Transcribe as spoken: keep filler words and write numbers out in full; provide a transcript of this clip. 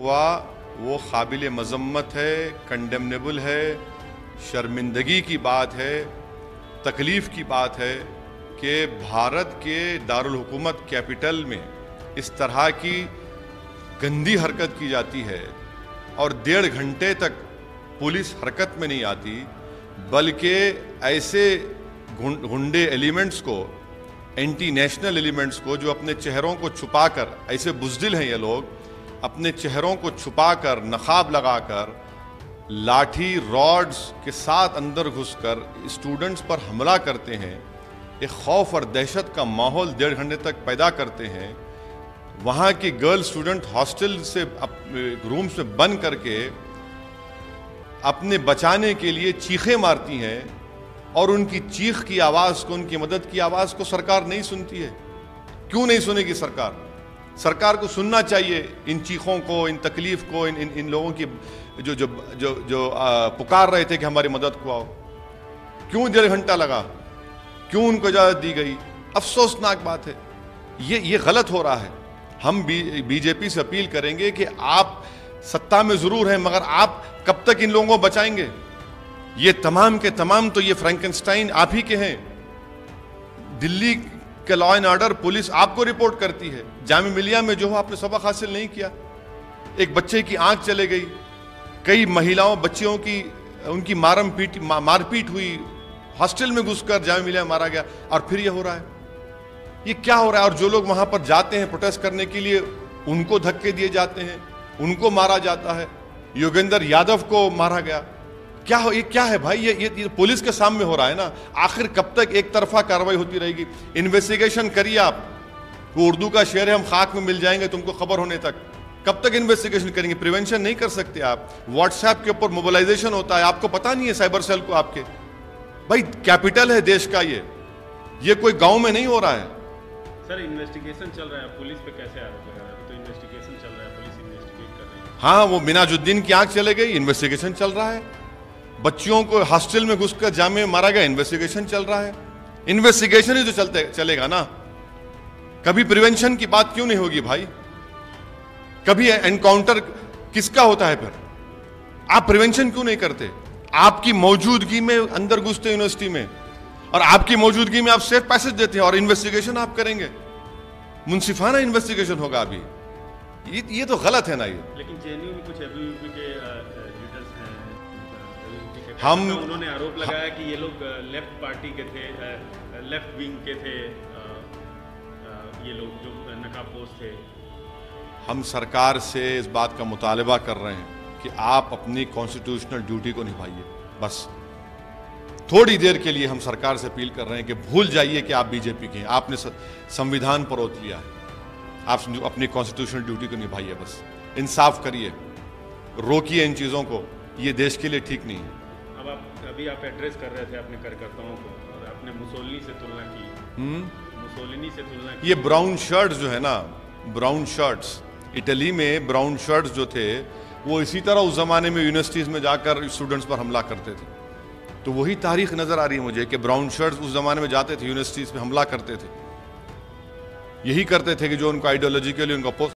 हुआ वो काबिल मज़म्मत है, कंडेमनेबल है, शर्मिंदगी की बात है, तकलीफ़ की बात है कि भारत के दारुल हुकूमत कैपिटल में इस तरह की गंदी हरकत की जाती है और डेढ़ घंटे तक पुलिस हरकत में नहीं आती, बल्कि ऐसे गुंडे एलिमेंट्स को, एंटी नेशनल एलिमेंट्स को, जो अपने चेहरों को छुपाकर, ऐसे बुज़दिल हैं ये लोग, अपने चेहरों को छुपाकर, नकाब लगाकर, लाठी रॉड्स के साथ अंदर घुसकर स्टूडेंट्स पर हमला करते हैं, एक खौफ और दहशत का माहौल डेढ़ घंटे तक पैदा करते हैं। वहाँ की गर्ल स्टूडेंट हॉस्टल से रूम्स में बंद करके अपने बचाने के लिए चीखें मारती हैं और उनकी चीख की आवाज़ को, उनकी मदद की आवाज़ को सरकार नहीं सुनती है। क्यों नहीं सुनेगी सरकार? सरकार को सुनना चाहिए इन चीखों को, इन तकलीफ़ को, इन इन इन लोगों की जो जो जो जो आ, पुकार रहे थे कि हमारी मदद को आओ। क्यों डेढ़ घंटा लगा? क्यों उनको इजाज़त दी गई? अफसोसनाक बात है। ये ये गलत हो रहा है। हम बी बीजेपी से अपील करेंगे कि आप सत्ता में ज़रूर हैं, मगर आप कब तक इन लोगों को बचाएंगे? ये तमाम के तमाम तो ये फ्रैंकेनस्टाइन आप ही के हैं। दिल्ली के लॉ एंड ऑर्डर पुलिस आपको रिपोर्ट करती है। जामिया मिलिया में जो आपने सबक हासिल नहीं किया, एक बच्चे की आंख चले गई, कई महिलाओं बच्चियों की उनकी मारम पीट मारपीट हुई, हॉस्टल में घुसकर जामिया मिलिया मारा गया, और फिर ये हो रहा है। ये क्या हो रहा है? और जो लोग वहां पर जाते हैं प्रोटेस्ट करने के लिए, उनको धक्के दिए जाते हैं, उनको मारा जाता है। योगेंद्र यादव को मारा गया। क्या हो, ये क्या है भाई? ये, ये, ये पुलिस के सामने हो रहा है ना। आखिर कब तक एक तरफा कार्रवाई होती रहेगी? इन्वेस्टिगेशन करिए आप। वो उर्दू का शेर है, हम खाक में मिल जाएंगे तुमको खबर होने तक। कब तक इन्वेस्टिगेशन करेंगे? प्रिवेंशन नहीं कर सकते आप। व्हाट्सएप के ऊपर मोबिलाइजेशन होता है, आपको पता नहीं है साइबर सेल को आपके। भाई कैपिटल है देश का, ये ये कोई गांव में नहीं हो रहा है। सर इन्वेस्टिगेशन चल रहा है, पुलिस पे कैसे आरोप लगा रहा है? तो इन्वेस्टिगेशन चल रहा है, पुलिस इन्वेस्टिगेट कर रही है। हाँ, वो मिनाजुद्दीन की आंख चले गई, इन्वेस्टिगेशन चल रहा है। बच्चियों को हॉस्टल में घुसकर जामे मारा गया, इन्वेस्टिगेशन चल रहा है। इन्वेस्टिगेशन ही तो चलते चलेगा ना। कभी प्रिवेंशन की बात क्यों नहीं होगी भाई? कभी एनकाउंटर किसका होता है? फिर आप प्रिवेंशन क्यों नहीं करते? आपकी मौजूदगी में अंदर घुसते यूनिवर्सिटी में, और आपकी मौजूदगी में आप सेफ पैसेज देते हैं, और इन्वेस्टिगेशन आप करेंगे। मुंसिफाना इन्वेस्टिगेशन होगा अभी। ये ये तो गलत है ना ये। लेकिन जेएनयू में कुछ एबीवीपी के लीडर्स हैं, हम उन्होंने आरोप लगाया कि ये लोग लेफ्ट पार्टी के थे, लेफ्ट विंग के थे, ये लोग जो नकाबपोश थे। हम सरकार से इस बात का मुतालबा कर रहे हैं कि आप अपनी कॉन्स्टिट्यूशनल ड्यूटी को निभाइए। बस थोड़ी देर के लिए हम सरकार से अपील कर रहे हैं कि भूल जाइए कि आप बीजेपी के हैं। आपने संविधान पर ओत लिया है, आप अपनी कॉन्स्टिट्यूशनल ड्यूटी को निभाइए। बस इंसाफ करिए, रोकिए इन चीज़ों को। ये देश के लिए ठीक नहीं है। अब आप अभी आप एड्रेस कर रहे थे अपने कार्यकर्ताओं को, और आपने मुसोलिनी से तुलना की। हम्म मुसोलिनी से तुलना की। ये ब्राउन शर्ट्स जो है ना, ब्राउन शर्ट्स, इटली में ब्राउन शर्ट्स जो थे, वो इसी तरह उस जमाने में यूनिवर्सिटीज़ में जाकर स्टूडेंट्स पर हमला करते थे। तो वही तारीख नज़र आ रही है मुझे कि ब्राउन शर्ट्स उस ज़माने में जाते थे, यूनिवर्सिटीज़ में हमला करते थे। यही करते थे कि जो उनको आइडियोलॉजी के लिए उनको